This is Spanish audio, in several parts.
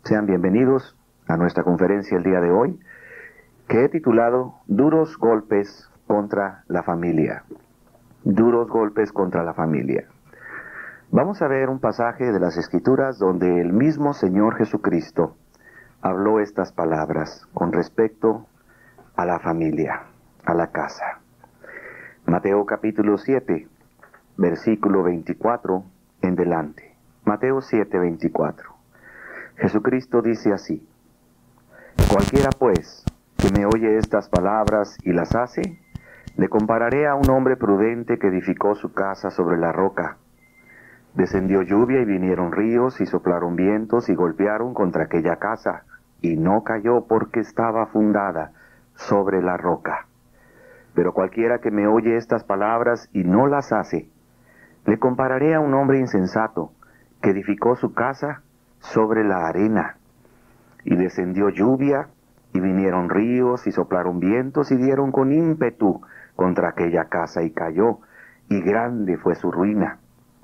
Sean bienvenidos a nuestra conferencia el día de hoy, que he titulado Duros golpes contra la familia. Duros golpes contra la familia. Vamos a ver un pasaje de las Escrituras donde el mismo Señor Jesucristo habló estas palabras con respecto a la familia, a la casa. Mateo capítulo 7, versículo 24 en delante. Mateo 7, 24. Jesucristo dice así: Cualquiera pues que me oye estas palabras y las hace, le compararé a un hombre prudente que edificó su casa sobre la roca. Descendió lluvia y vinieron ríos y soplaron vientos y golpearon contra aquella casa, y no cayó porque estaba fundada sobre la roca. Pero cualquiera que me oye estas palabras y no las hace, le compararé a un hombre insensato que edificó su casa sobre la arena. Y descendió lluvia, y vinieron ríos, y soplaron vientos, y dieron con ímpetu contra aquella casa, y cayó, y grande fue su ruina.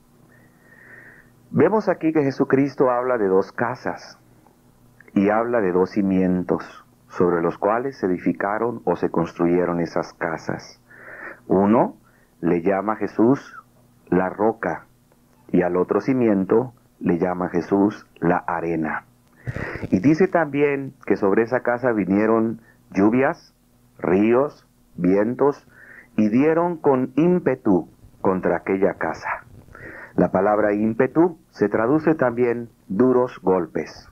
Vemos aquí que Jesucristo habla de dos casas, y habla de dos cimientos, sobre los cuales se edificaron o se construyeron esas casas. Uno le llama Jesús la roca, y al otro cimiento le llama Jesús la arena. Y dice también que sobre esa casa vinieron lluvias, ríos, vientos, y dieron con ímpetu contra aquella casa. La palabra ímpetu se traduce también duros golpes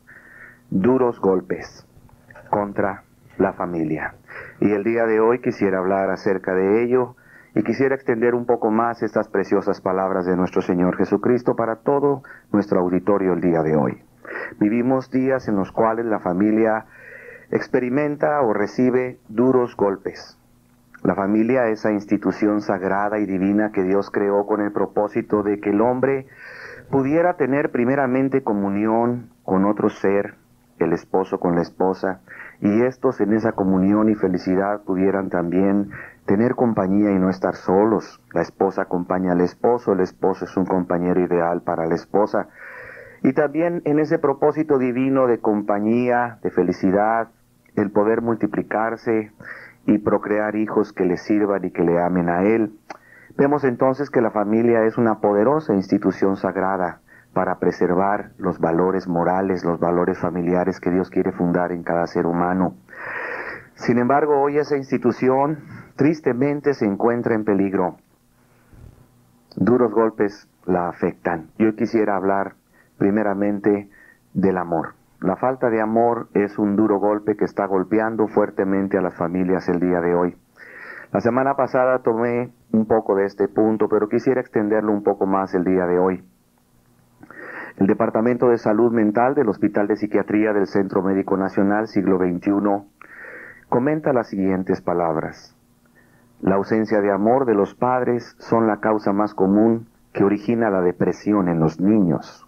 contra la familia. Y el día de hoy quisiera hablar acerca de ello, y quisiera extender un poco más estas preciosas palabras de nuestro Señor Jesucristo para todo nuestro auditorio el día de hoy. Vivimos días en los cuales la familia experimenta o recibe duros golpes. La familia, esa institución sagrada y divina que Dios creó con el propósito de que el hombre pudiera tener primeramente comunión con otro ser, el esposo con la esposa, y estos en esa comunión y felicidad pudieran también tener compañía y no estar solos. La esposa acompaña al esposo, el esposo es un compañero ideal para la esposa. Y también en ese propósito divino de compañía, de felicidad, el poder multiplicarse y procrear hijos que le sirvan y que le amen a Él. Vemos entonces que la familia es una poderosa institución sagrada para preservar los valores morales, los valores familiares que Dios quiere fundar en cada ser humano. Sin embargo, hoy esa institución tristemente se encuentra en peligro. Duros golpes la afectan. Yo quisiera hablar primeramente del amor. La falta de amor es un duro golpe que está golpeando fuertemente a las familias el día de hoy. La semana pasada tomé un poco de este punto, pero quisiera extenderlo un poco más el día de hoy. El Departamento de Salud Mental del Hospital de Psiquiatría del Centro Médico Nacional Siglo XXI comenta las siguientes palabras: la ausencia de amor de los padres son la causa más común que origina la depresión en los niños.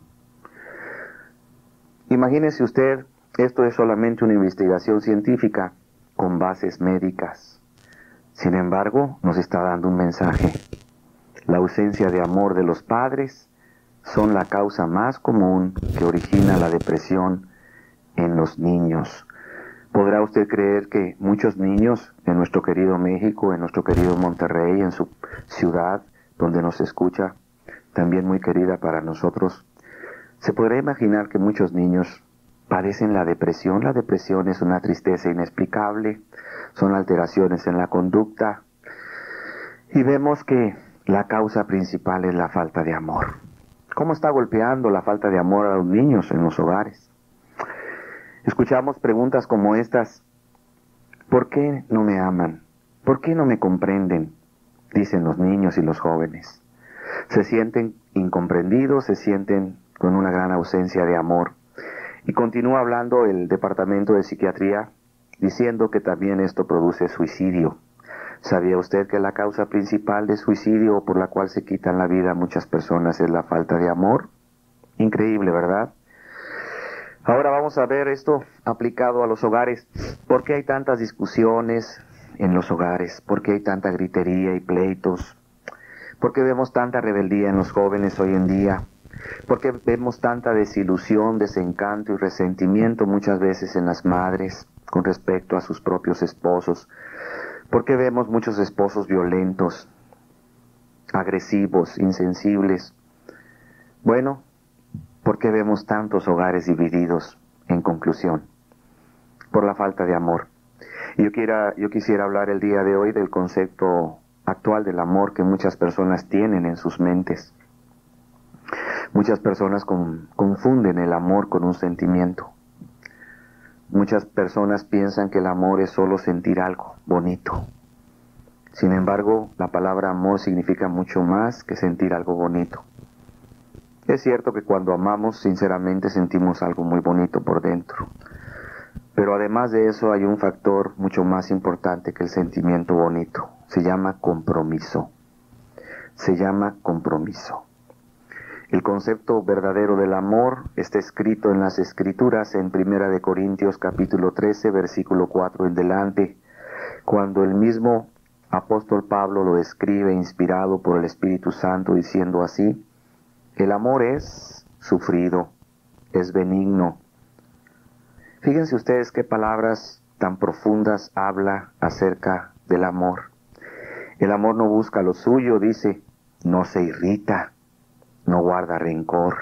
Imagínese usted, esto es solamente una investigación científica con bases médicas. Sin embargo, nos está dando un mensaje. La ausencia de amor de los padres son la causa más común que origina la depresión en los niños. ¿Podrá usted creer que muchos niños en nuestro querido México, en nuestro querido Monterrey, en su ciudad donde nos escucha, también muy querida para nosotros, se podrá imaginar que muchos niños padecen la depresión? La depresión es una tristeza inexplicable, son alteraciones en la conducta, y vemos que la causa principal es la falta de amor. ¿Cómo está golpeando la falta de amor a los niños en los hogares? Escuchamos preguntas como estas: ¿por qué no me aman? ¿Por qué no me comprenden?, dicen los niños y los jóvenes. Se sienten incomprendidos, se sienten con una gran ausencia de amor. Y continúa hablando el Departamento de Psiquiatría diciendo que también esto produce suicidio. ¿Sabía usted que la causa principal de suicidio o por la cual se quitan la vida a muchas personas es la falta de amor? Increíble, ¿verdad? Ahora vamos a ver esto aplicado a los hogares. ¿Por qué hay tantas discusiones en los hogares? ¿Por qué hay tanta gritería y pleitos? ¿Por qué vemos tanta rebeldía en los jóvenes hoy en día? ¿Por qué vemos tanta desilusión, desencanto y resentimiento muchas veces en las madres con respecto a sus propios esposos? ¿Por qué vemos muchos esposos violentos, agresivos, insensibles? Bueno, ¿por qué vemos tantos hogares divididos? En conclusión, por la falta de amor. Y yo quisiera hablar el día de hoy del concepto actual del amor que muchas personas tienen en sus mentes. Muchas personas confunden el amor con un sentimiento. Muchas personas piensan que el amor es solo sentir algo bonito. Sin embargo, la palabra amor significa mucho más que sentir algo bonito. Es cierto que cuando amamos, sinceramente sentimos algo muy bonito por dentro. Pero además de eso hay un factor mucho más importante que el sentimiento bonito. Se llama compromiso. Se llama compromiso. El concepto verdadero del amor está escrito en las Escrituras en 1 Corintios capítulo 13, versículo 4 en delante, cuando el mismo apóstol Pablo lo escribe inspirado por el Espíritu Santo diciendo así: el amor es sufrido, es benigno. Fíjense ustedes qué palabras tan profundas habla acerca del amor. El amor no busca lo suyo, dice, no se irrita, no guarda rencor.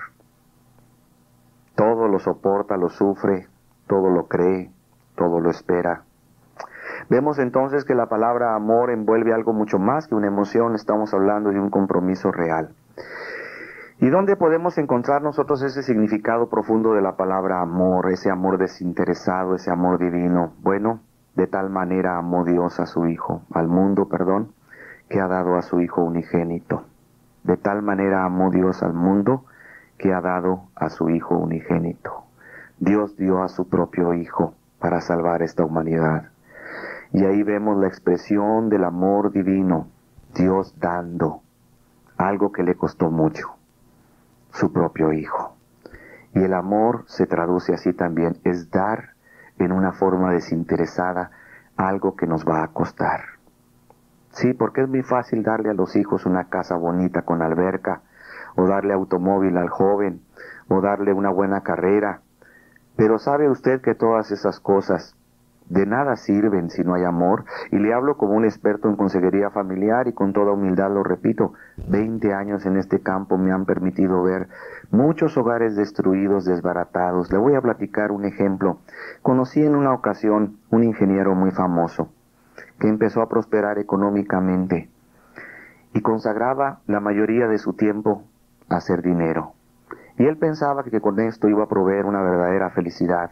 Todo lo soporta, lo sufre, todo lo cree, todo lo espera. Vemos entonces que la palabra amor envuelve algo mucho más que una emoción. Estamos hablando de un compromiso real. ¿Y dónde podemos encontrar nosotros ese significado profundo de la palabra amor, ese amor desinteresado, ese amor divino? Bueno, de tal manera amó Dios a su Hijo, al mundo, que ha dado a su Hijo unigénito. De tal manera amó Dios al mundo que ha dado a su Hijo unigénito. Dios dio a su propio Hijo para salvar esta humanidad. Y ahí vemos la expresión del amor divino, Dios dando algo que le costó mucho, su propio Hijo. Y el amor se traduce así también, es dar en una forma desinteresada algo que nos va a costar. Sí, porque es muy fácil darle a los hijos una casa bonita con alberca, o darle automóvil al joven, o darle una buena carrera. Pero ¿sabe usted que todas esas cosas de nada sirven si no hay amor? Y le hablo como un experto en consejería familiar y con toda humildad lo repito, 20 años en este campo me han permitido ver muchos hogares destruidos, desbaratados. Le voy a platicar un ejemplo. Conocí en una ocasión un ingeniero muy famoso que empezó a prosperar económicamente y consagraba la mayoría de su tiempo a hacer dinero. Y él pensaba que con esto iba a proveer una verdadera felicidad.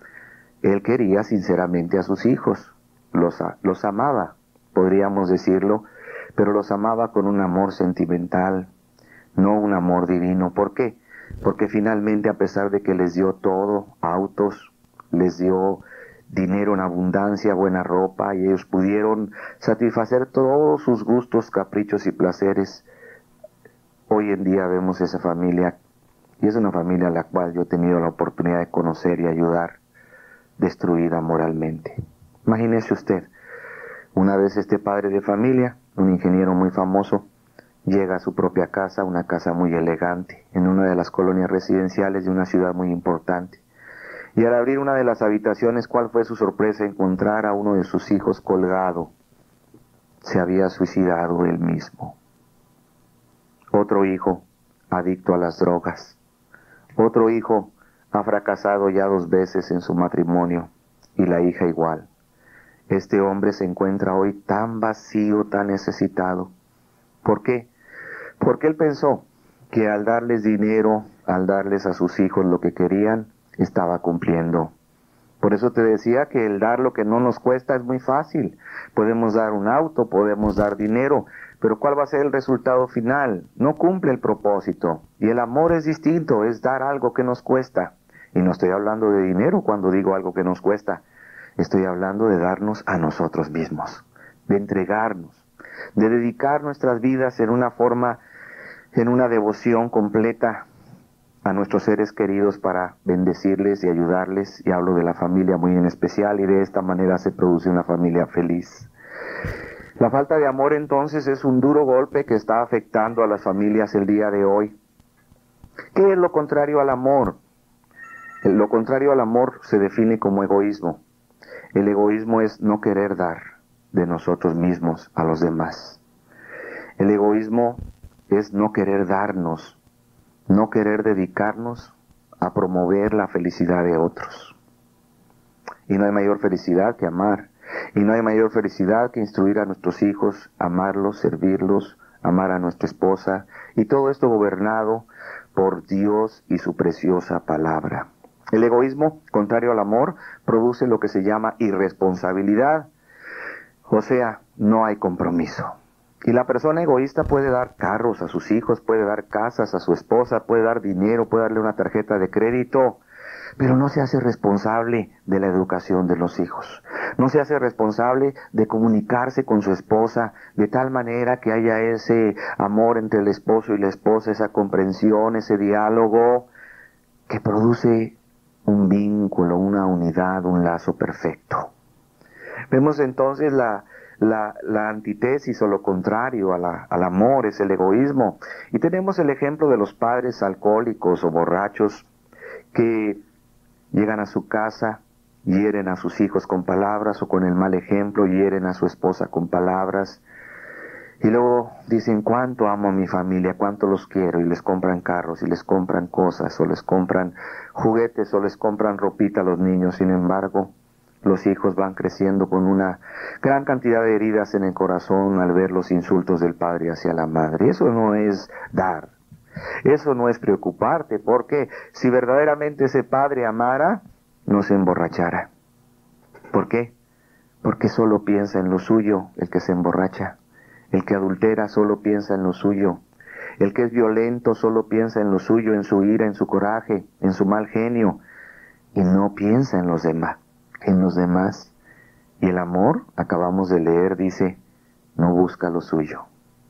Él quería sinceramente a sus hijos, los amaba, podríamos decirlo, pero los amaba con un amor sentimental, no un amor divino. ¿Por qué? Porque finalmente, a pesar de que les dio todo, autos, les dio dinero en abundancia, buena ropa, y ellos pudieron satisfacer todos sus gustos, caprichos y placeres, hoy en día vemos esa familia, y es una familia a la cual yo he tenido la oportunidad de conocer y ayudar, destruida moralmente. Imagínese usted, una vez este padre de familia, un ingeniero muy famoso, llega a su propia casa, una casa muy elegante, en una de las colonias residenciales de una ciudad muy importante. Y al abrir una de las habitaciones, ¿cuál fue su sorpresa? Encontrar a uno de sus hijos colgado. Se había suicidado él mismo. Otro hijo, adicto a las drogas. Otro hijo ha fracasado ya 2 veces en su matrimonio, y la hija igual. Este hombre se encuentra hoy tan vacío, tan necesitado. ¿Por qué? Porque él pensó que al darles dinero, al darles a sus hijos lo que querían, estaba cumpliendo. Por eso te decía que el dar lo que no nos cuesta es muy fácil. Podemos dar un auto, podemos dar dinero, pero ¿cuál va a ser el resultado final? No cumple el propósito. Y el amor es distinto, es dar algo que nos cuesta. Y no estoy hablando de dinero cuando digo algo que nos cuesta. Estoy hablando de darnos a nosotros mismos, de entregarnos, de dedicar nuestras vidas en una forma, en una devoción completa a nuestros seres queridos para bendecirles y ayudarles, y hablo de la familia muy en especial, y de esta manera se produce una familia feliz. La falta de amor entonces es un duro golpe que está afectando a las familias el día de hoy. ¿Qué es lo contrario al amor? Lo contrario al amor se define como egoísmo. El egoísmo es no querer dar de nosotros mismos a los demás. El egoísmo es no querer darnos, no querer dedicarnos a promover la felicidad de otros. Y no hay mayor felicidad que amar. Y no hay mayor felicidad que instruir a nuestros hijos, amarlos, servirlos, amar a nuestra esposa. Y todo esto gobernado por Dios y su preciosa palabra. El egoísmo, contrario al amor, produce lo que se llama irresponsabilidad. O sea, no hay compromiso. Y la persona egoísta puede dar carros a sus hijos, puede dar casas a su esposa, puede dar dinero, puede darle una tarjeta de crédito, pero no se hace responsable de la educación de los hijos. No se hace responsable de comunicarse con su esposa de tal manera que haya ese amor entre el esposo y la esposa, esa comprensión, ese diálogo que produce un vínculo, una unidad, un lazo perfecto. Vemos entonces la antítesis o lo contrario al amor, es el egoísmo. Y tenemos el ejemplo de los padres alcohólicos o borrachos que llegan a su casa, hieren a sus hijos con palabras o con el mal ejemplo, hieren a su esposa con palabras. Y luego dicen cuánto amo a mi familia, cuánto los quiero, y les compran carros, y les compran cosas, o les compran juguetes, o les compran ropita a los niños. Sin embargo, los hijos van creciendo con una gran cantidad de heridas en el corazón al ver los insultos del padre hacia la madre. Eso no es dar, eso no es preocuparte, porque si verdaderamente ese padre amara, no se emborrachara. ¿Por qué? Porque solo piensa en lo suyo el que se emborracha. El que adultera solo piensa en lo suyo. El que es violento solo piensa en lo suyo, en su ira, en su coraje, en su mal genio, y no piensa en los demás. Y el amor, acabamos de leer, dice, no busca lo suyo.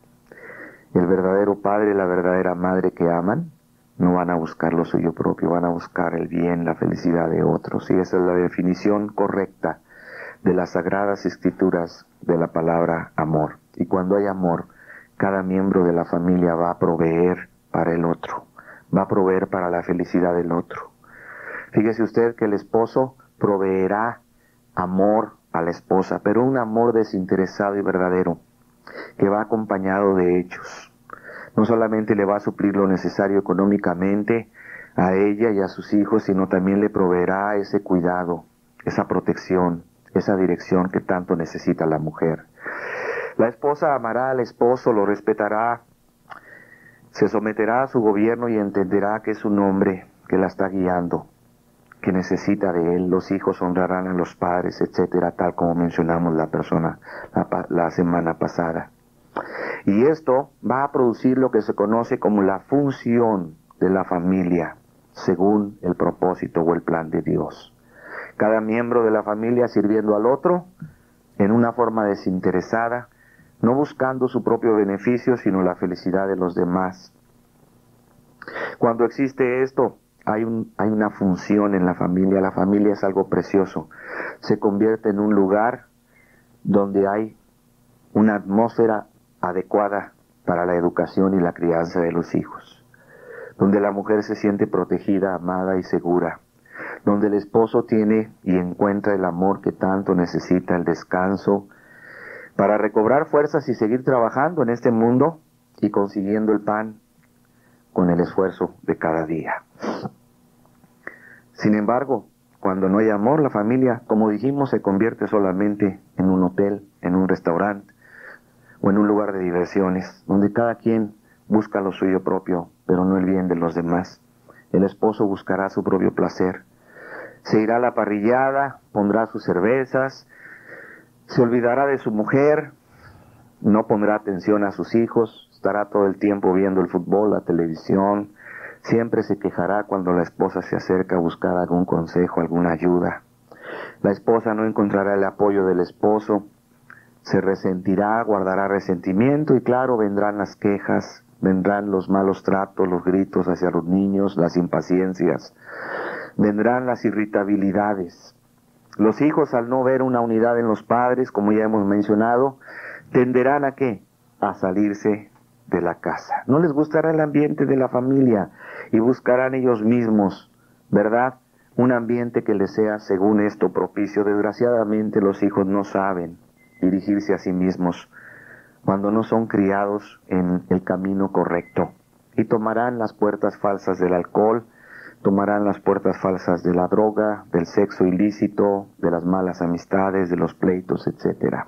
El verdadero padre y la verdadera madre que aman no van a buscar lo suyo propio, van a buscar el bien, la felicidad de otros. Y esa es la definición correcta de las sagradas escrituras de la palabra amor. Y cuando hay amor, cada miembro de la familia va a proveer para el otro, va a proveer para la felicidad del otro. Fíjese usted que el esposo proveerá amor a la esposa, pero un amor desinteresado y verdadero, que va acompañado de hechos. No solamente le va a suplir lo necesario económicamente a ella y a sus hijos, sino también le proveerá ese cuidado, esa protección, esa dirección que tanto necesita la mujer. La esposa amará al esposo, lo respetará, se someterá a su gobierno y entenderá que es un hombre que la está guiando, que necesita de él. Los hijos honrarán a los padres, etcétera, tal como mencionamos la semana pasada. Y esto va a producir lo que se conoce como la función de la familia, según el propósito o el plan de Dios. Cada miembro de la familia sirviendo al otro en una forma desinteresada, no buscando su propio beneficio, sino la felicidad de los demás. Cuando existe esto, hay una función en la familia es algo precioso. Se convierte en un lugar donde hay una atmósfera adecuada para la educación y la crianza de los hijos, donde la mujer se siente protegida, amada y segura, donde el esposo tiene y encuentra el amor que tanto necesita, el descanso, para recobrar fuerzas y seguir trabajando en este mundo y consiguiendo el pan con el esfuerzo de cada día. Sin embargo, cuando no hay amor, la familia, como dijimos, se convierte solamente en un hotel, en un restaurante o en un lugar de diversiones, donde cada quien busca lo suyo propio, pero no el bien de los demás. El esposo buscará su propio placer. Se irá a la parrillada, pondrá sus cervezas, se olvidará de su mujer, no pondrá atención a sus hijos, estará todo el tiempo viendo el fútbol, la televisión, siempre se quejará cuando la esposa se acerca a buscar algún consejo, alguna ayuda. La esposa no encontrará el apoyo del esposo, se resentirá, guardará resentimiento y claro, vendrán las quejas, vendrán los malos tratos, los gritos hacia los niños, las impaciencias, vendrán las irritabilidades. Los hijos, al no ver una unidad en los padres, como ya hemos mencionado, tenderán a ¿qué? A salirse de la casa. No les gustará el ambiente de la familia y buscarán ellos mismos, ¿verdad?, un ambiente que les sea, según esto, propicio. Desgraciadamente los hijos no saben dirigirse a sí mismos cuando no son criados en el camino correcto, y tomarán las puertas falsas del alcohol, tomarán las puertas falsas de la droga, del sexo ilícito, de las malas amistades, de los pleitos, etc.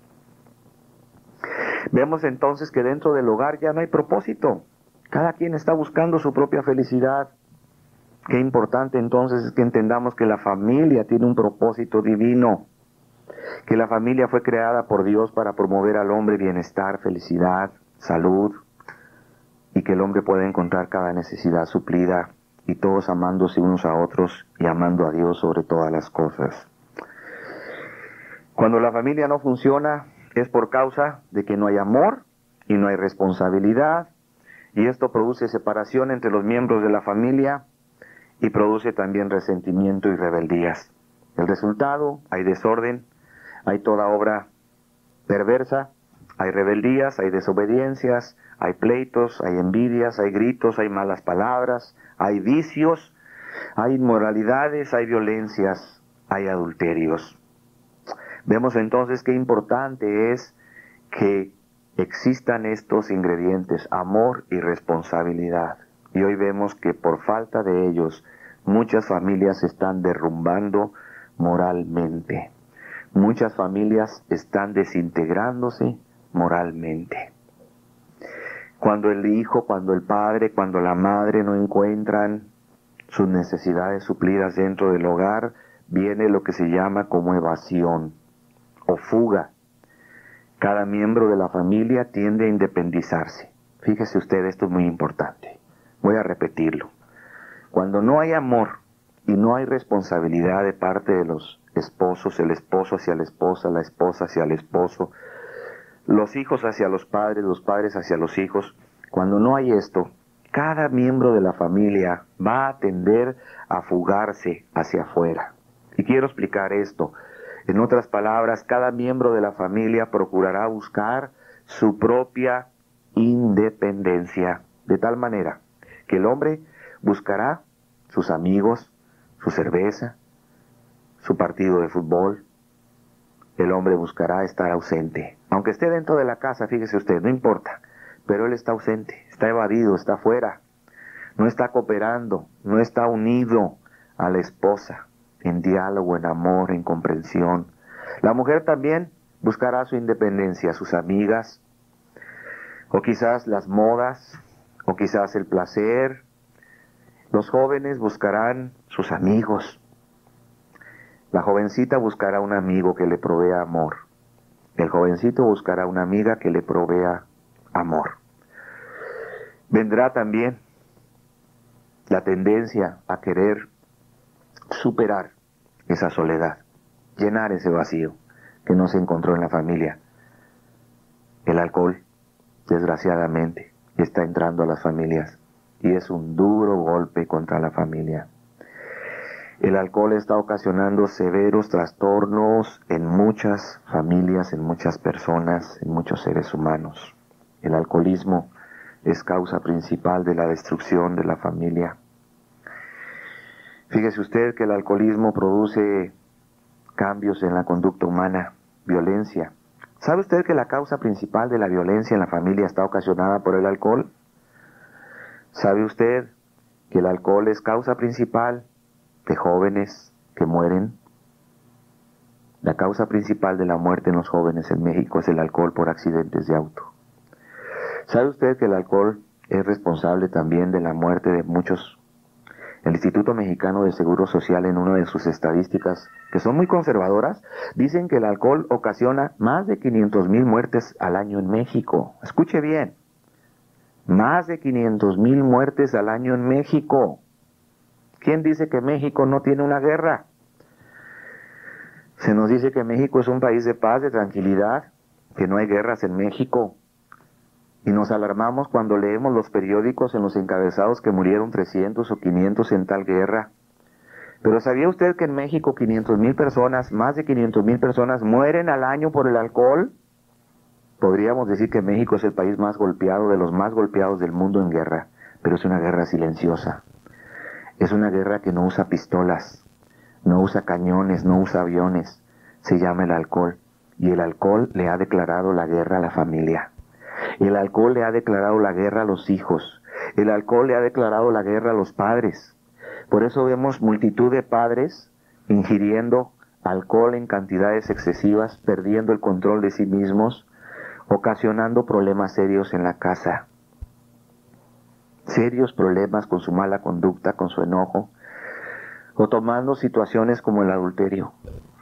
Vemos entonces que dentro del hogar ya no hay propósito. Cada quien está buscando su propia felicidad. Qué importante entonces es que entendamos que la familia tiene un propósito divino, que la familia fue creada por Dios para promover al hombre bienestar, felicidad, salud, y que el hombre pueda encontrar cada necesidad suplida, y todos amándose unos a otros y amando a Dios sobre todas las cosas. Cuando la familia no funciona es por causa de que no hay amor y no hay responsabilidad, y esto produce separación entre los miembros de la familia y produce también resentimiento y rebeldías. El resultado, hay desorden, hay toda obra perversa, hay rebeldías, hay desobediencias, hay pleitos, hay envidias, hay gritos, hay malas palabras, hay vicios, hay inmoralidades, hay violencias, hay adulterios. Vemos entonces qué importante es que existan estos ingredientes, amor y responsabilidad. Y hoy vemos que por falta de ellos, muchas familias se están derrumbando moralmente. Muchas familias están desintegrándose moralmente. Cuando el hijo, cuando el padre, cuando la madre no encuentran sus necesidades suplidas dentro del hogar, viene lo que se llama como evasión o fuga. Cada miembro de la familia tiende a independizarse. Fíjese usted, esto es muy importante. Voy a repetirlo. Cuando no hay amor y no hay responsabilidad de parte de los esposos, el esposo hacia la esposa hacia el esposo, los hijos hacia los padres hacia los hijos, cuando no hay esto, cada miembro de la familia va a tender a fugarse hacia afuera. Y quiero explicar esto. En otras palabras, cada miembro de la familia procurará buscar su propia independencia, de tal manera que el hombre buscará sus amigos, su cerveza, su partido de fútbol. El hombre buscará estar ausente. Aunque esté dentro de la casa, fíjese usted, no importa, pero él está ausente, está evadido, está fuera, no está cooperando, no está unido a la esposa en diálogo, en amor, en comprensión. La mujer también buscará su independencia, sus amigas, o quizás las modas, o quizás el placer. Los jóvenes buscarán sus amigos. La jovencita buscará un amigo que le provea amor. El jovencito buscará una amiga que le provea amor. Vendrá también la tendencia a querer superar esa soledad, llenar ese vacío que no se encontró en la familia. El alcohol, desgraciadamente, está entrando a las familias y es un duro golpe contra la familia. El alcohol está ocasionando severos trastornos en muchas familias, en muchas personas, en muchos seres humanos. El alcoholismo es causa principal de la destrucción de la familia. Fíjese usted que el alcoholismo produce cambios en la conducta humana, violencia. ¿Sabe usted que la causa principal de la violencia en la familia está ocasionada por el alcohol? ¿Sabe usted que el alcohol es causa principal de jóvenes que mueren? La causa principal de la muerte en los jóvenes en México es el alcohol por accidentes de auto. ¿Sabe usted que el alcohol es responsable también de la muerte de muchos? El Instituto Mexicano de Seguro Social, en una de sus estadísticas, que son muy conservadoras, dicen que el alcohol ocasiona más de 500,000 muertes al año en México. Escuche bien, más de 500,000 muertes al año en México. ¿Quién dice que México no tiene una guerra? Se nos dice que México es un país de paz, de tranquilidad, que no hay guerras en México. Y nos alarmamos cuando leemos los periódicos en los encabezados que murieron 300 o 500 en tal guerra. Pero ¿sabía usted que en México 500,000 personas, más de 500,000 personas mueren al año por el alcohol? Podríamos decir que México es el país más golpeado, de los más golpeados del mundo en guerra, pero es una guerra silenciosa. Es una guerra que no usa pistolas, no usa cañones, no usa aviones. Se llama el alcohol. Y el alcohol le ha declarado la guerra a la familia. El alcohol le ha declarado la guerra a los hijos. El alcohol le ha declarado la guerra a los padres. Por eso vemos multitud de padres ingiriendo alcohol en cantidades excesivas, perdiendo el control de sí mismos, ocasionando problemas serios en la casa. Serios problemas con su mala conducta, con su enojo, o tomando situaciones como el adulterio.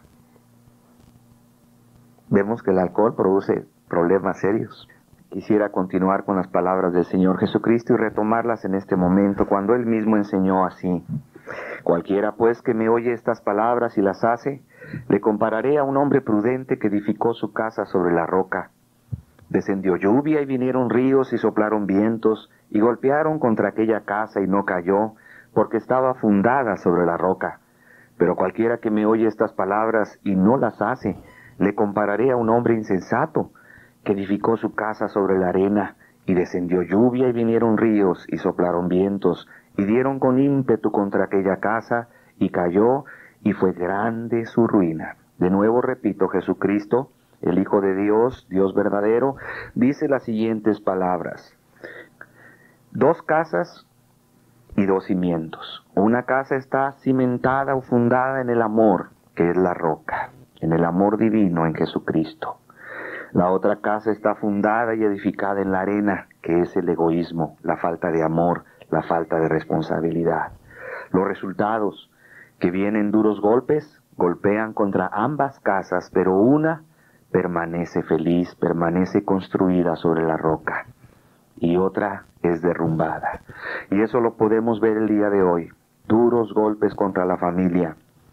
Vemos que el alcohol produce problemas serios. Quisiera continuar con las palabras del Señor Jesucristo y retomarlas en este momento, cuando Él mismo enseñó así: cualquiera pues que me oye estas palabras y las hace, le compararé a un hombre prudente que edificó su casa sobre la roca. Descendió lluvia y vinieron ríos y soplaron vientos y golpearon contra aquella casa y no cayó, porque estaba fundada sobre la roca. Pero cualquiera que me oye estas palabras y no las hace, le compararé a un hombre insensato que edificó su casa sobre la arena, y descendió lluvia y vinieron ríos y soplaron vientos y dieron con ímpetu contra aquella casa y cayó, y fue grande su ruina. De nuevo repito, Jesucristo, el Hijo de Dios, Dios verdadero, dice las siguientes palabras: 2 casas y 2 cimientos. Una casa está cimentada o fundada en el amor, que es la roca, en el amor divino en Jesucristo. La otra casa está fundada y edificada en la arena, que es el egoísmo, la falta de amor, la falta de responsabilidad. Los resultados: que vienen duros golpes, golpean contra ambas casas, pero una permanece feliz, permanece construida sobre la roca, y otra es derrumbada. Y eso lo podemos ver el día de hoy: duros golpes contra la familia.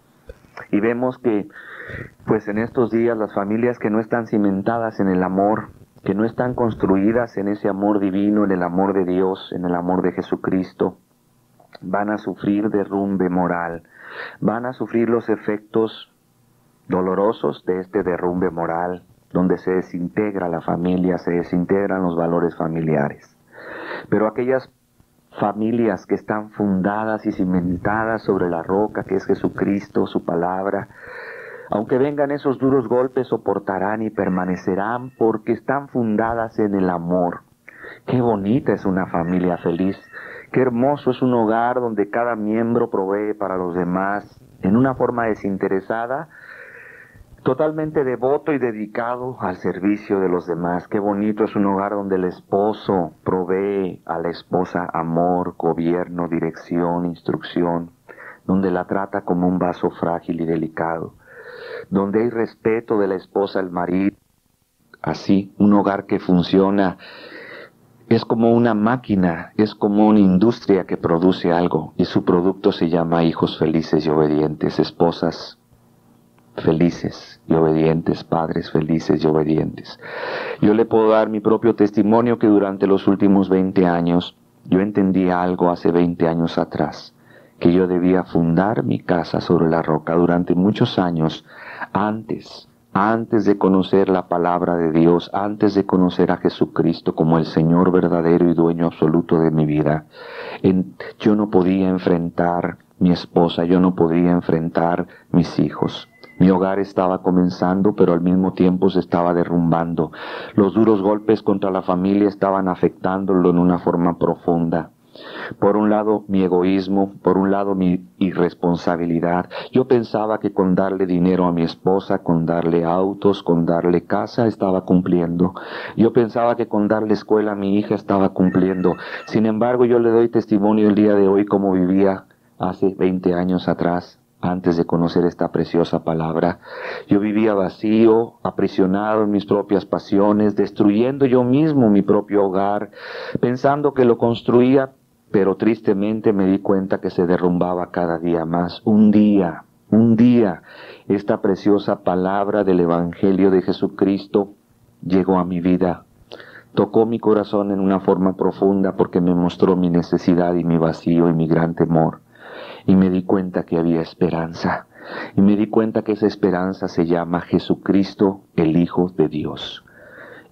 Y vemos que, pues en estos días, las familias que no están cimentadas en el amor, que no están construidas en ese amor divino, en el amor de Dios, en el amor de Jesucristo, van a sufrir derrumbe moral, van a sufrir los efectos dolorosos de este derrumbe moral, donde se desintegra la familia, se desintegran los valores familiares. Pero aquellas familias que están fundadas y cimentadas sobre la roca, que es Jesucristo, su palabra, aunque vengan esos duros golpes, soportarán y permanecerán porque están fundadas en el amor. Qué bonita es una familia feliz. Qué hermoso es un hogar donde cada miembro provee para los demás en una forma desinteresada, totalmente devoto y dedicado al servicio de los demás. Qué bonito es un hogar donde el esposo provee a la esposa amor, gobierno, dirección, instrucción, donde la trata como un vaso frágil y delicado, donde hay respeto de la esposa al marido. Así, un hogar que funciona es como una máquina, es como una industria que produce algo, y su producto se llama hijos felices y obedientes, esposas felices y obedientes, padres felices y obedientes. Yo le puedo dar mi propio testimonio que durante los últimos 20 años, yo entendí algo hace 20 años atrás, que yo debía fundar mi casa sobre la roca. Durante muchos años, antes de conocer la palabra de Dios, antes de conocer a Jesucristo como el Señor verdadero y dueño absoluto de mi vida, yo no podía enfrentar mi esposa, yo no podía enfrentar mis hijos. Mi hogar estaba comenzando, pero al mismo tiempo se estaba derrumbando. Los duros golpes contra la familia estaban afectándolo en una forma profunda. Por un lado, mi egoísmo, por un lado, mi irresponsabilidad. Yo pensaba que con darle dinero a mi esposa, con darle autos, con darle casa, estaba cumpliendo. Yo pensaba que con darle escuela a mi hija estaba cumpliendo. Sin embargo, yo le doy testimonio el día de hoy cómo vivía hace 20 años atrás. Antes de conocer esta preciosa palabra, yo vivía vacío, aprisionado en mis propias pasiones, destruyendo yo mismo mi propio hogar, pensando que lo construía, pero tristemente me di cuenta que se derrumbaba cada día más. Un día, esta preciosa palabra del Evangelio de Jesucristo llegó a mi vida. Tocó mi corazón en una forma profunda porque me mostró mi necesidad y mi vacío y mi gran temor. Y me di cuenta que había esperanza. Y me di cuenta que esa esperanza se llama Jesucristo, el Hijo de Dios.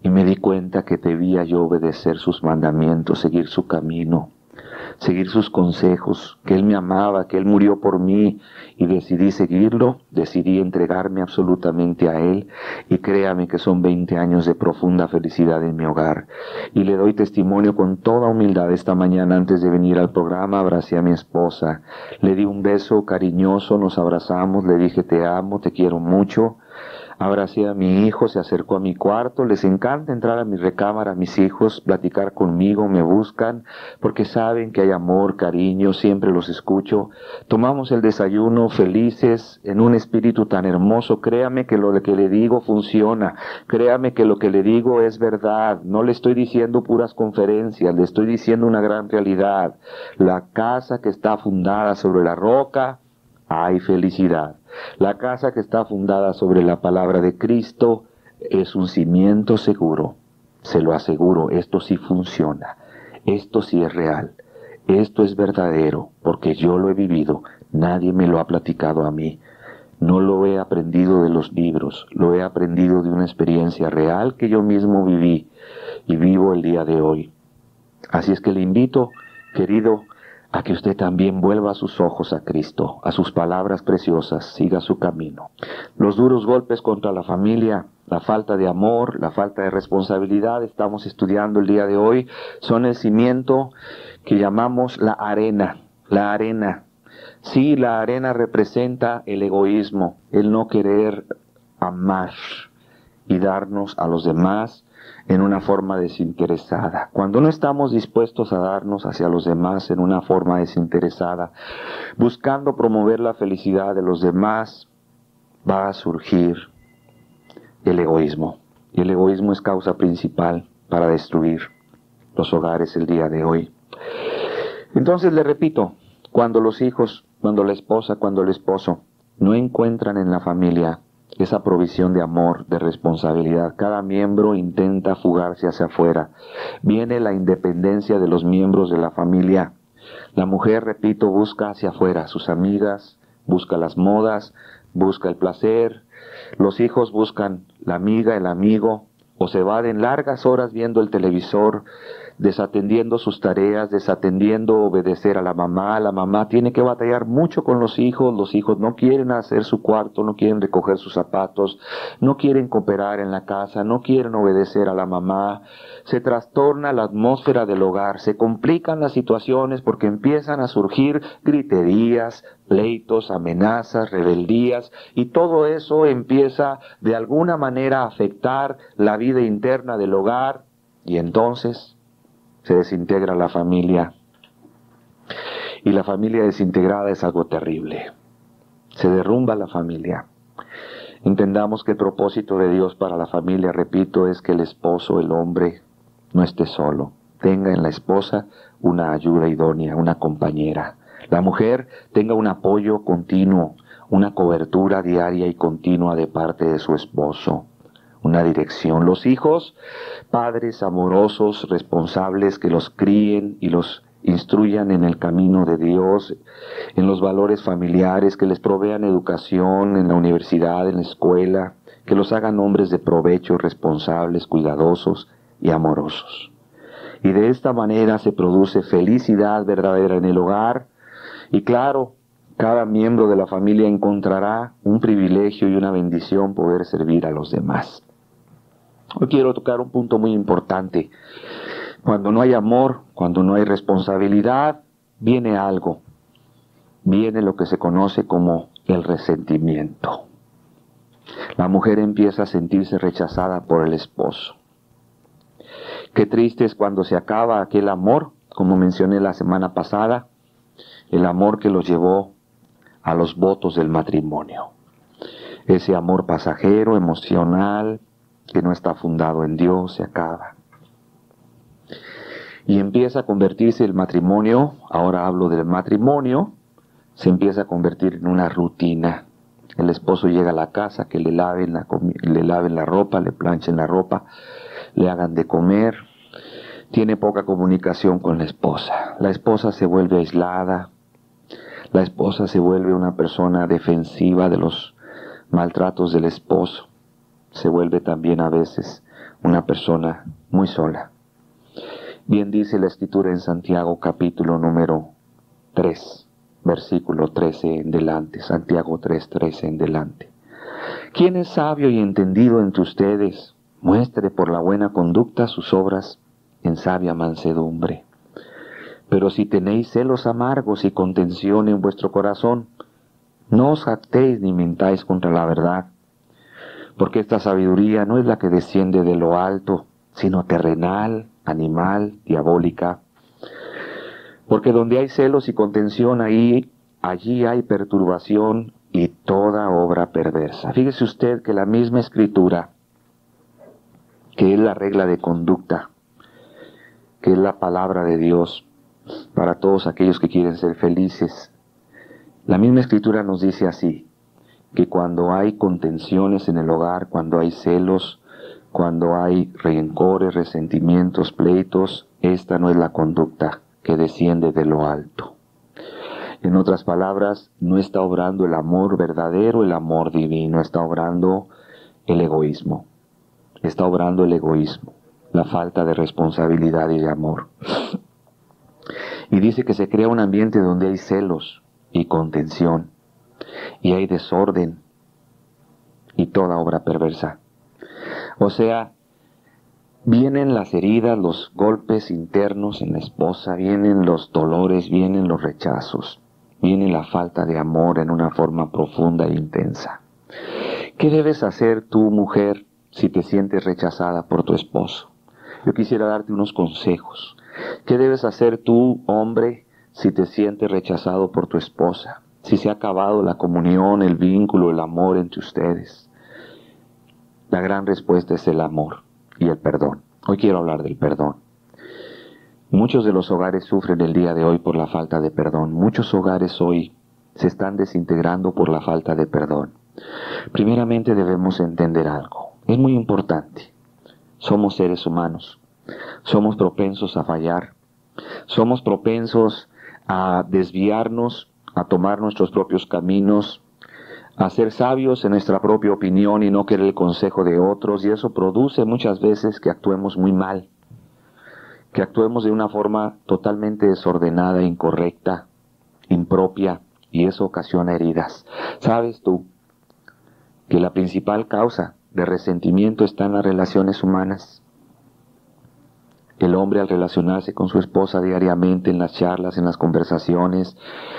y me di cuenta que debía yo obedecer sus mandamientos, seguir su camino, seguir sus consejos, que Él me amaba, que Él murió por mí, y decidí seguirlo, decidí entregarme absolutamente a Él, y créame que son 20 años de profunda felicidad en mi hogar. Y le doy testimonio con toda humildad. Esta mañana, antes de venir al programa, abracé a mi esposa, le di un beso cariñoso, nos abrazamos, le dije te amo, te quiero mucho. Abracé a mi hijo, se acercó a mi cuarto. Les encanta entrar a mi recámara, mis hijos, platicar conmigo, me buscan, porque saben que hay amor, cariño, siempre los escucho. Tomamos el desayuno felices, en un espíritu tan hermoso. Créame que lo que le digo funciona, créame que lo que le digo es verdad. No le estoy diciendo puras conferencias, le estoy diciendo una gran realidad. La casa que está fundada sobre la roca, hay felicidad. La casa que está fundada sobre la palabra de Cristo es un cimiento seguro. Se lo aseguro, esto sí funciona. Esto sí es real. Esto es verdadero, porque yo lo he vivido. Nadie me lo ha platicado a mí. No lo he aprendido de los libros. Lo he aprendido de una experiencia real que yo mismo viví y vivo el día de hoy. Así es que le invito, querido, a que usted también vuelva sus ojos a Cristo, a sus palabras preciosas, siga su camino. Los duros golpes contra la familia, la falta de amor, la falta de responsabilidad, estamos estudiando el día de hoy, son el cimiento que llamamos la arena. La arena. Sí, la arena representa el egoísmo, el no querer amar y darnos a los demás en una forma desinteresada. Cuando no estamos dispuestos a darnos hacia los demás en una forma desinteresada, buscando promover la felicidad de los demás, va a surgir el egoísmo. Y el egoísmo es causa principal para destruir los hogares el día de hoy. Entonces le repito, cuando los hijos, cuando la esposa, cuando el esposo no encuentran en la familia esa provisión de amor, de responsabilidad, cada miembro intenta fugarse hacia afuera. Viene la independencia de los miembros de la familia. La mujer, repito, busca hacia afuera, sus amigas, busca las modas, busca el placer. Los hijos buscan la amiga, el amigo, o se evaden largas horas viendo el televisor, desatendiendo sus tareas, desatendiendo obedecer a la mamá. La mamá tiene que batallar mucho con los hijos no quieren hacer su cuarto, no quieren recoger sus zapatos, no quieren cooperar en la casa, no quieren obedecer a la mamá. Se trastorna la atmósfera del hogar, se complican las situaciones porque empiezan a surgir griterías, pleitos, amenazas, rebeldías, y todo eso empieza de alguna manera a afectar la vida interna del hogar, y entonces se desintegra la familia. Y la familia desintegrada es algo terrible. Se derrumba la familia. Entendamos que el propósito de Dios para la familia, repito, es que el esposo, el hombre, no esté solo. Tenga en la esposa una ayuda idónea, una compañera. La mujer tenga un apoyo continuo, una cobertura diaria y continua de parte de su esposo. Una dirección. Los hijos, padres amorosos, responsables, que los críen y los instruyan en el camino de Dios, en los valores familiares, que les provean educación en la universidad, en la escuela, que los hagan hombres de provecho, responsables, cuidadosos y amorosos. Y de esta manera se produce felicidad verdadera en el hogar, y claro, cada miembro de la familia encontrará un privilegio y una bendición poder servir a los demás. Hoy quiero tocar un punto muy importante. Cuando no hay amor, cuando no hay responsabilidad, viene algo. Viene lo que se conoce como el resentimiento. La mujer empieza a sentirse rechazada por el esposo. Qué triste es cuando se acaba aquel amor, como mencioné la semana pasada, el amor que los llevó a los votos del matrimonio. Ese amor pasajero, emocional, que no está fundado en Dios, se acaba. Y empieza a convertirse el matrimonio, ahora hablo del matrimonio, se empieza a convertir en una rutina. El esposo llega a la casa, que le laven la ropa, le planchen la ropa, le hagan de comer. Tiene poca comunicación con la esposa. La esposa se vuelve aislada. La esposa se vuelve una persona defensiva de los maltratos del esposo. Se vuelve también a veces una persona muy sola. Bien dice la Escritura en Santiago capítulo número 3, versículo 13 en delante, Santiago 3:13 en delante. ¿Quién es sabio y entendido entre ustedes? Muestre por la buena conducta sus obras en sabia mansedumbre. Pero si tenéis celos amargos y contención en vuestro corazón, no os jactéis ni mintáis contra la verdad, porque esta sabiduría no es la que desciende de lo alto, sino terrenal, animal, diabólica. Porque donde hay celos y contención, allí hay perturbación y toda obra perversa. Fíjese usted que la misma Escritura, que es la regla de conducta, que es la palabra de Dios para todos aquellos que quieren ser felices, la misma Escritura nos dice así, que cuando hay contenciones en el hogar, cuando hay celos, cuando hay rencores, resentimientos, pleitos, esta no es la conducta que desciende de lo alto. En otras palabras, no está obrando el amor verdadero, el amor divino, está obrando el egoísmo. Está obrando el egoísmo, la falta de responsabilidad y de amor. Y dice que se crea un ambiente donde hay celos y contención, y hay desorden y toda obra perversa. O sea, vienen las heridas, los golpes internos en la esposa, vienen los dolores, vienen los rechazos, viene la falta de amor en una forma profunda e intensa. ¿Qué debes hacer tú, mujer, si te sientes rechazada por tu esposo? Yo quisiera darte unos consejos. ¿Qué debes hacer tú, hombre, si te sientes rechazado por tu esposa? Si se ha acabado la comunión, el vínculo, el amor entre ustedes. La gran respuesta es el amor y el perdón. Hoy quiero hablar del perdón. Muchos de los hogares sufren el día de hoy por la falta de perdón. Muchos hogares hoy se están desintegrando por la falta de perdón. Primeramente debemos entender algo. Es muy importante. Somos seres humanos. Somos propensos a fallar. Somos propensos a desviarnos, a tomar nuestros propios caminos, a ser sabios en nuestra propia opinión y no querer el consejo de otros, y eso produce muchas veces que actuemos muy mal, que actuemos de una forma totalmente desordenada, incorrecta, impropia, y eso ocasiona heridas. ¿Sabes tú que la principal causa de resentimiento está en las relaciones humanas? El hombre, al relacionarse con su esposa diariamente, en las charlas, en las conversaciones,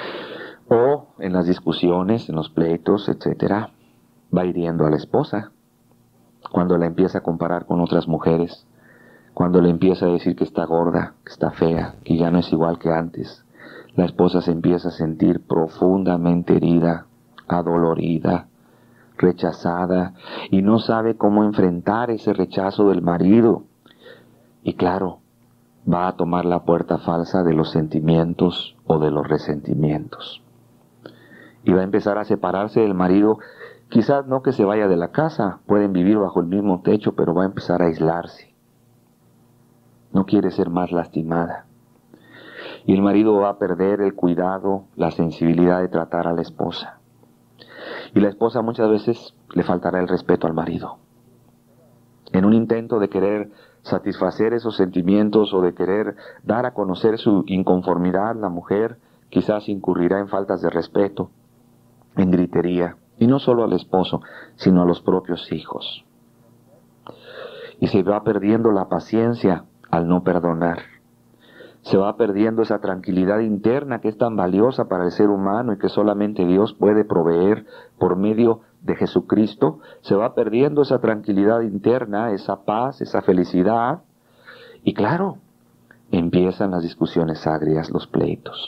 o en las discusiones, en los pleitos, etcétera, va hiriendo a la esposa. Cuando la empieza a comparar con otras mujeres, cuando le empieza a decir que está gorda, que está fea, que ya no es igual que antes, la esposa se empieza a sentir profundamente herida, adolorida, rechazada, y no sabe cómo enfrentar ese rechazo del marido. Y claro, va a tomar la puerta falsa de los sentimientos o de los resentimientos. Y va a empezar a separarse del marido, quizás no que se vaya de la casa, pueden vivir bajo el mismo techo, pero va a empezar a aislarse. No quiere ser más lastimada. Y el marido va a perder el cuidado, la sensibilidad de tratar a la esposa. Y la esposa muchas veces le faltará el respeto al marido. En un intento de querer satisfacer esos sentimientos o de querer dar a conocer su inconformidad, la mujer quizás incurrirá en faltas de respeto, en gritería, y no solo al esposo, sino a los propios hijos. Y se va perdiendo la paciencia al no perdonar. Se va perdiendo esa tranquilidad interna que es tan valiosa para el ser humano y que solamente Dios puede proveer por medio de Jesucristo. Se va perdiendo esa tranquilidad interna, esa paz, esa felicidad. Y claro, empiezan las discusiones agrias, los pleitos.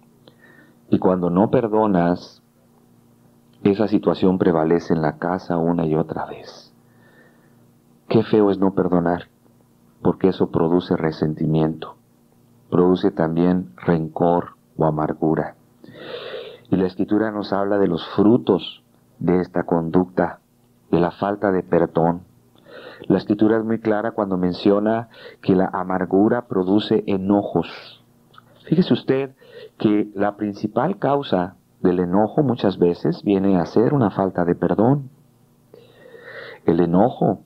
Y cuando no perdonas, esa situación prevalece en la casa una y otra vez. Qué feo es no perdonar, porque eso produce resentimiento, produce también rencor o amargura. Y la Escritura nos habla de los frutos de esta conducta, de la falta de perdón. La Escritura es muy clara cuando menciona que la amargura produce enojos. Fíjese usted que la principal causa del enojo muchas veces viene a ser una falta de perdón. El enojo,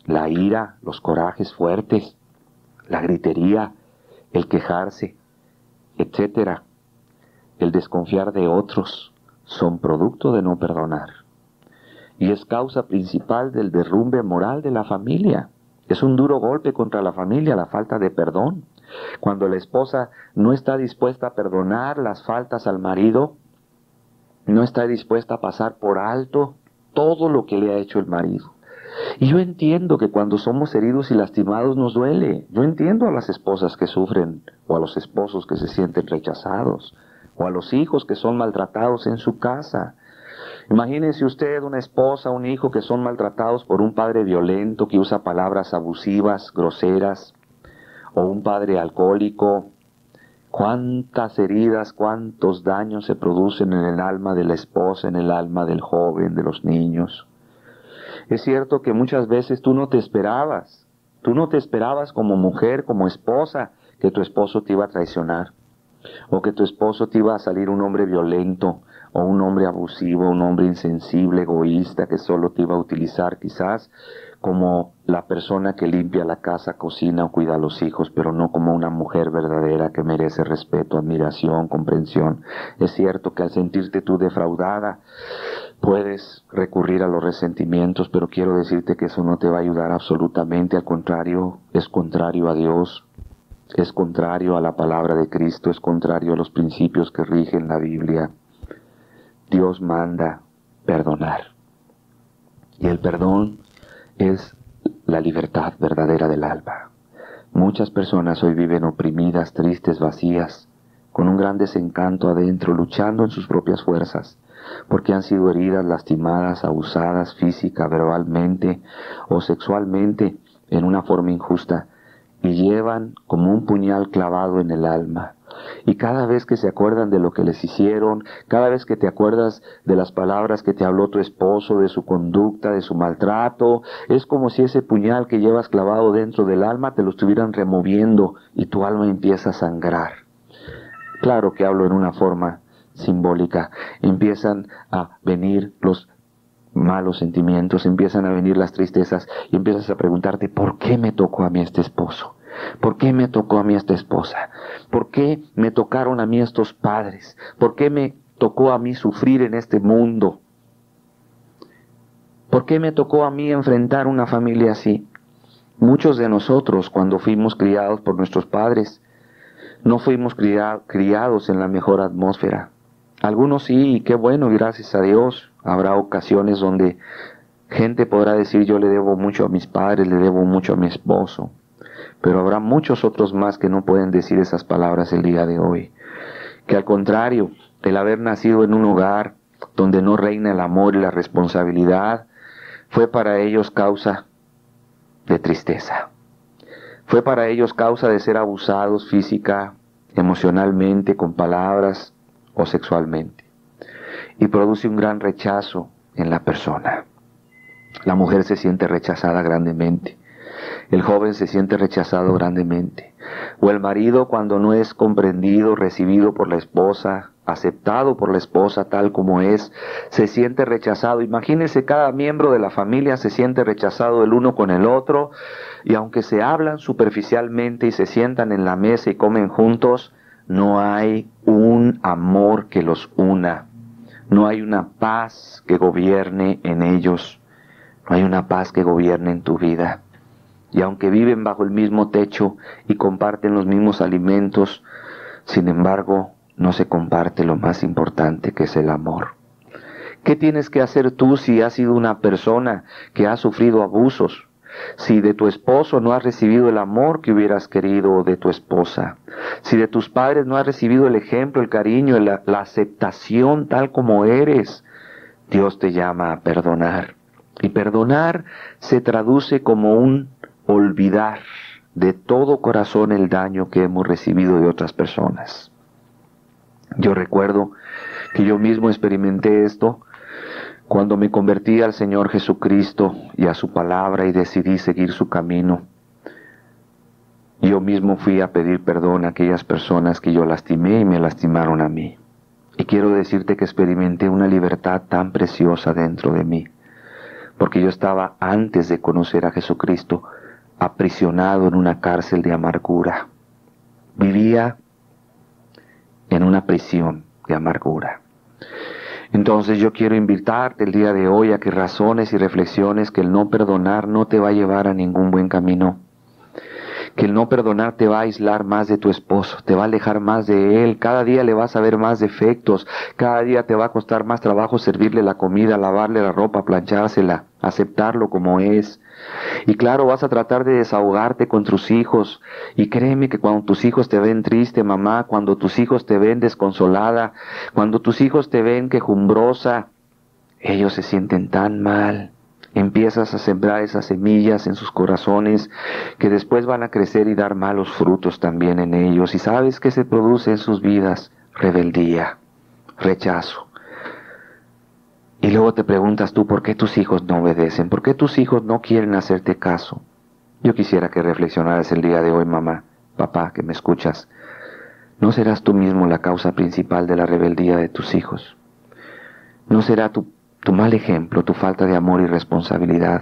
la ira, los corajes fuertes, la gritería, el quejarse, etcétera, el desconfiar de otros, son producto de no perdonar. Y es causa principal del derrumbe moral de la familia. Es un duro golpe contra la familia, la falta de perdón. Cuando la esposa no está dispuesta a perdonar las faltas al marido, no está dispuesta a pasar por alto todo lo que le ha hecho el marido. Y yo entiendo que cuando somos heridos y lastimados nos duele. Yo entiendo a las esposas que sufren, o a los esposos que se sienten rechazados, o a los hijos que son maltratados en su casa. Imagínense usted una esposa, un hijo que son maltratados por un padre violento que usa palabras abusivas, groseras, o un padre alcohólico. Cuántas heridas, cuántos daños se producen en el alma de la esposa, en el alma del joven, de los niños. Es cierto que muchas veces tú no te esperabas como mujer, como esposa, que tu esposo te iba a traicionar, o que tu esposo te iba a salir un hombre violento, o un hombre abusivo, un hombre insensible, egoísta, que solo te iba a utilizar quizás como la persona que limpia la casa, cocina o cuida a los hijos, pero no como una mujer verdadera que merece respeto, admiración, comprensión. Es cierto que al sentirte tú defraudada, puedes recurrir a los resentimientos, pero quiero decirte que eso no te va a ayudar absolutamente, al contrario, es contrario a Dios, es contrario a la palabra de Cristo, es contrario a los principios que rigen la Biblia. Dios manda perdonar. Y el perdón es la libertad verdadera del alma. Muchas personas hoy viven oprimidas, tristes, vacías, con un gran desencanto adentro, luchando en sus propias fuerzas, porque han sido heridas, lastimadas, abusadas física, verbalmente o sexualmente en una forma injusta, y llevan como un puñal clavado en el alma. Y cada vez que se acuerdan de lo que les hicieron, cada vez que te acuerdas de las palabras que te habló tu esposo, de su conducta, de su maltrato, es como si ese puñal que llevas clavado dentro del alma te lo estuvieran removiendo y tu alma empieza a sangrar. Claro que hablo en una forma simbólica. Empiezan a venir los malos sentimientos, empiezan a venir las tristezas y empiezas a preguntarte, ¿por qué me tocó a mí este esposo? ¿Por qué me tocó a mí esta esposa? ¿Por qué me tocaron a mí estos padres? ¿Por qué me tocó a mí sufrir en este mundo? ¿Por qué me tocó a mí enfrentar una familia así? Muchos de nosotros, cuando fuimos criados por nuestros padres, no fuimos criados en la mejor atmósfera. Algunos sí, y qué bueno, gracias a Dios. Habrá ocasiones donde gente podrá decir, yo le debo mucho a mis padres, le debo mucho a mi esposo. Pero habrá muchos otros más que no pueden decir esas palabras el día de hoy. Que al contrario, el haber nacido en un hogar donde no reina el amor y la responsabilidad, fue para ellos causa de tristeza. Fue para ellos causa de ser abusados física, emocionalmente, con palabras o sexualmente. Y produce un gran rechazo en la persona. La mujer se siente rechazada grandemente. El joven se siente rechazado grandemente. O el marido, cuando no es comprendido, recibido por la esposa, aceptado por la esposa tal como es, se siente rechazado. Imagínense, cada miembro de la familia se siente rechazado el uno con el otro, y aunque se hablan superficialmente y se sientan en la mesa y comen juntos, no hay un amor que los una. No hay una paz que gobierne en ellos. No hay una paz que gobierne en tu vida. Y aunque viven bajo el mismo techo y comparten los mismos alimentos, sin embargo, no se comparte lo más importante, que es el amor. ¿Qué tienes que hacer tú si has sido una persona que ha sufrido abusos? Si de tu esposo no has recibido el amor que hubieras querido, o de tu esposa. Si de tus padres no has recibido el ejemplo, el cariño, la aceptación tal como eres, Dios te llama a perdonar. Y perdonar se traduce como un olvidar de todo corazón el daño que hemos recibido de otras personas. Yo recuerdo que yo mismo experimenté esto cuando me convertí al Señor Jesucristo y a su palabra y decidí seguir su camino. Yo mismo fui a pedir perdón a aquellas personas que yo lastimé y me lastimaron a mí. Y quiero decirte que experimenté una libertad tan preciosa dentro de mí. porque yo estaba, antes de conocer a Jesucristo, aprisionado en una cárcel de amargura. Vivía en una prisión de amargura. Entonces yo quiero invitarte el día de hoy a que razones y reflexiones que el no perdonar no te va a llevar a ningún buen camino. Que el no perdonar te va a aislar más de tu esposo, te va a alejar más de él, cada día le vas a ver más defectos, cada día te va a costar más trabajo servirle la comida, lavarle la ropa, planchársela, aceptarlo como es. Y claro, vas a tratar de desahogarte con tus hijos, y créeme que cuando tus hijos te ven triste, mamá, cuando tus hijos te ven desconsolada, cuando tus hijos te ven quejumbrosa, ellos se sienten tan mal. Empiezas a sembrar esas semillas en sus corazones que después van a crecer y dar malos frutos también en ellos. ¿Y sabes qué se produce en sus vidas? Rebeldía, rechazo. Y luego te preguntas tú, ¿por qué tus hijos no obedecen? ¿Por qué tus hijos no quieren hacerte caso? Yo quisiera que reflexionaras el día de hoy, mamá, papá, que me escuchas. ¿No serás tú mismo la causa principal de la rebeldía de tus hijos? ¿No será tu mal ejemplo, tu falta de amor y responsabilidad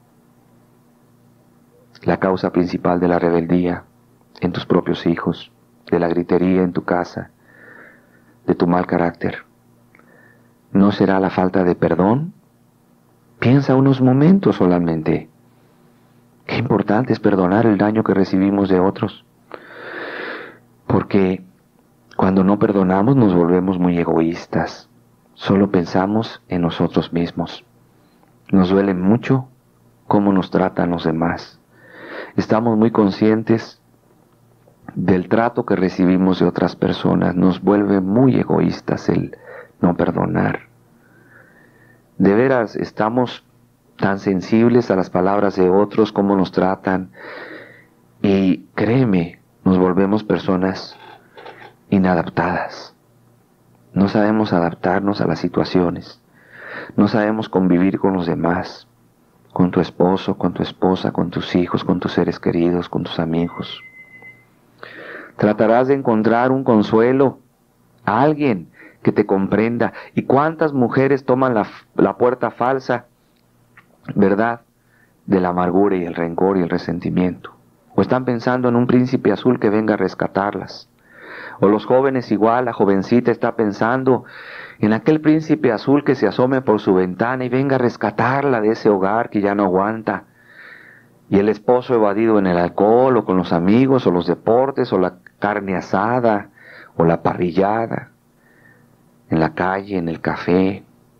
la causa principal de la rebeldía en tus propios hijos, de la gritería en tu casa, de tu mal carácter? ¿No será la falta de perdón? Piensa unos momentos solamente. Qué importante es perdonar el daño que recibimos de otros. Porque cuando no perdonamos nos volvemos muy egoístas. Solo pensamos en nosotros mismos. Nos duele mucho cómo nos tratan los demás. Estamos muy conscientes del trato que recibimos de otras personas. Nos vuelve muy egoístas el no perdonar. De veras, estamos tan sensibles a las palabras de otros, cómo nos tratan. Y créeme, nos volvemos personas inadaptadas. No sabemos adaptarnos a las situaciones. No sabemos convivir con los demás, con tu esposo, con tu esposa, con tus hijos, con tus seres queridos, con tus amigos. Tratarás de encontrar un consuelo, a alguien que te comprenda. ¿Y cuántas mujeres toman la puerta falsa, verdad, de la amargura y el rencor y el resentimiento? O están pensando en un príncipe azul que venga a rescatarlas. O los jóvenes igual, la jovencita está pensando en aquel príncipe azul que se asome por su ventana y venga a rescatarla de ese hogar que ya no aguanta. Y el esposo evadido en el alcohol o con los amigos o los deportes o la carne asada o la parrillada, en la calle, en el café,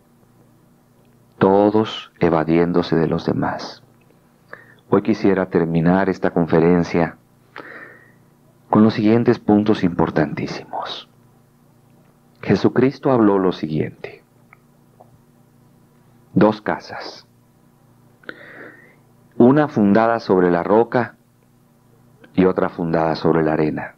todos evadiéndose de los demás. Hoy quisiera terminar esta conferencia con los siguientes puntos importantísimos. Jesucristo habló lo siguiente: 2 casas, una fundada sobre la roca y otra fundada sobre la arena.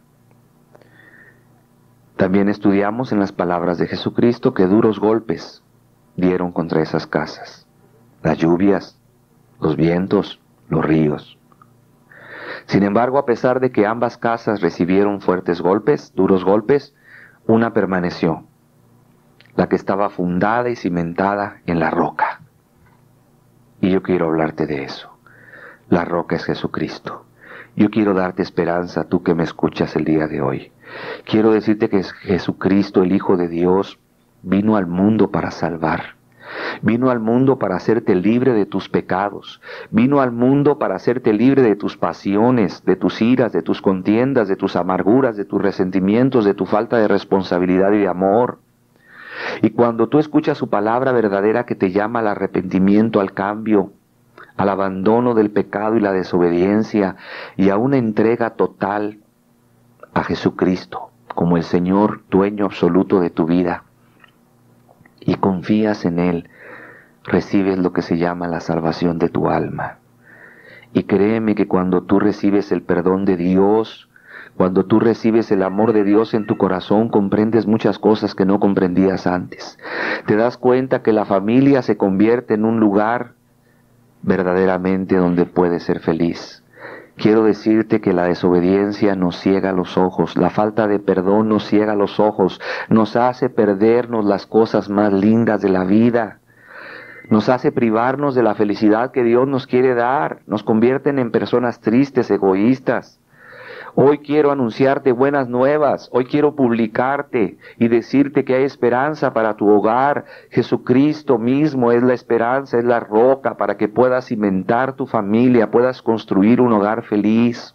También estudiamos en las palabras de Jesucristo que duros golpes dieron contra esas casas: las lluvias, los vientos, los ríos. Sin embargo, a pesar de que ambas casas recibieron fuertes golpes, duros golpes, una permaneció, la que estaba fundada y cimentada en la roca. Y yo quiero hablarte de eso. La roca es Jesucristo. Yo quiero darte esperanza, tú que me escuchas el día de hoy. Quiero decirte que Jesucristo, el Hijo de Dios, vino al mundo para salvar. Vino al mundo para hacerte libre de tus pecados. Vino al mundo para hacerte libre de tus pasiones, de tus iras, de tus contiendas, de tus amarguras, de tus resentimientos, de tu falta de responsabilidad y de amor. Y cuando tú escuchas su palabra verdadera que te llama al arrepentimiento, al cambio, al abandono del pecado y la desobediencia y a una entrega total a Jesucristo como el Señor, dueño absoluto de tu vida, y confías en Él, recibes lo que se llama la salvación de tu alma. Y créeme que cuando tú recibes el perdón de Dios, cuando tú recibes el amor de Dios en tu corazón, comprendes muchas cosas que no comprendías antes. Te das cuenta que la familia se convierte en un lugar verdaderamente donde puedes ser feliz. Quiero decirte que la desobediencia nos ciega los ojos, la falta de perdón nos ciega los ojos, nos hace perdernos las cosas más lindas de la vida, Nos hace privarnos de la felicidad que Dios nos quiere dar. Nos convierten en personas tristes, egoístas. Hoy quiero anunciarte buenas nuevas. Hoy quiero publicarte y decirte que hay esperanza para tu hogar. Jesucristo mismo es la esperanza, es la roca para que puedas cimentar tu familia, puedas construir un hogar feliz.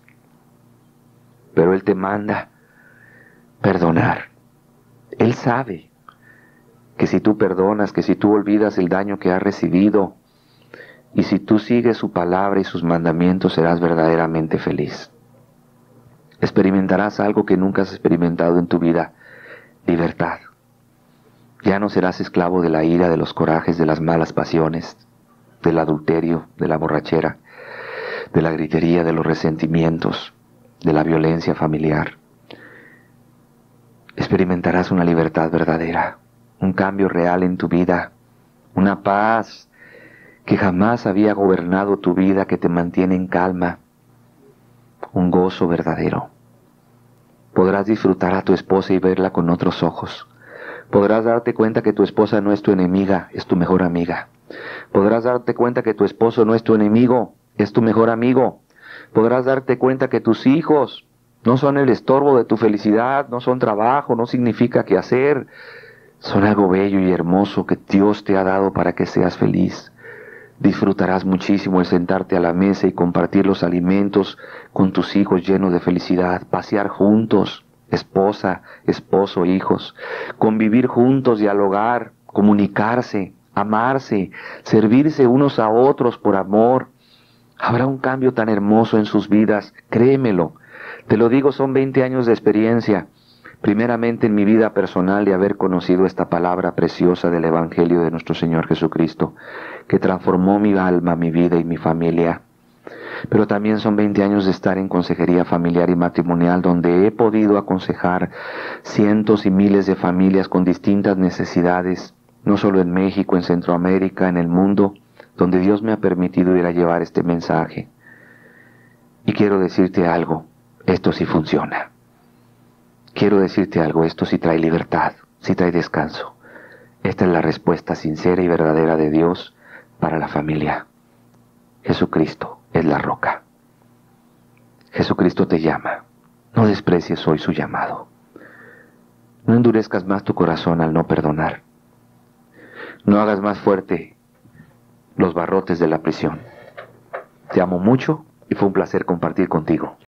Pero Él te manda perdonar. Él sabe que si tú perdonas, que si tú olvidas el daño que has recibido, y si tú sigues su palabra y sus mandamientos, serás verdaderamente feliz. Experimentarás algo que nunca has experimentado en tu vida: libertad. Ya no serás esclavo de la ira, de los corajes, de las malas pasiones, del adulterio, de la borrachera, de la gritería, de los resentimientos, de la violencia familiar. Experimentarás una libertad verdadera, un cambio real en tu vida, una paz que jamás había gobernado tu vida, que te mantiene en calma, un gozo verdadero. Podrás disfrutar a tu esposa y verla con otros ojos. Podrás darte cuenta que tu esposa no es tu enemiga, es tu mejor amiga. Podrás darte cuenta que tu esposo no es tu enemigo, es tu mejor amigo. Podrás darte cuenta que tus hijos no son el estorbo de tu felicidad, no son trabajo, no significa qué hacer. Son algo bello y hermoso que Dios te ha dado para que seas feliz. Disfrutarás muchísimo el sentarte a la mesa y compartir los alimentos con tus hijos llenos de felicidad, pasear juntos, esposa, esposo, hijos, convivir juntos, dialogar, comunicarse, amarse, servirse unos a otros por amor. Habrá un cambio tan hermoso en sus vidas, créemelo. Te lo digo, son 20 años de experiencia. Primeramente en mi vida personal, de haber conocido esta palabra preciosa del Evangelio de nuestro Señor Jesucristo, que transformó mi alma, mi vida y mi familia. Pero también son 20 años de estar en consejería familiar y matrimonial, donde he podido aconsejar cientos y miles de familias con distintas necesidades, no solo en México, en Centroamérica, en el mundo, donde Dios me ha permitido ir a llevar este mensaje. Y quiero decirte algo, esto sí funciona. Quiero decirte algo, esto sí trae libertad, sí trae descanso. Esta es la respuesta sincera y verdadera de Dios para la familia. Jesucristo es la roca. Jesucristo te llama. No desprecies hoy su llamado. No endurezcas más tu corazón al no perdonar. No hagas más fuerte los barrotes de la prisión. Te amo mucho y fue un placer compartir contigo.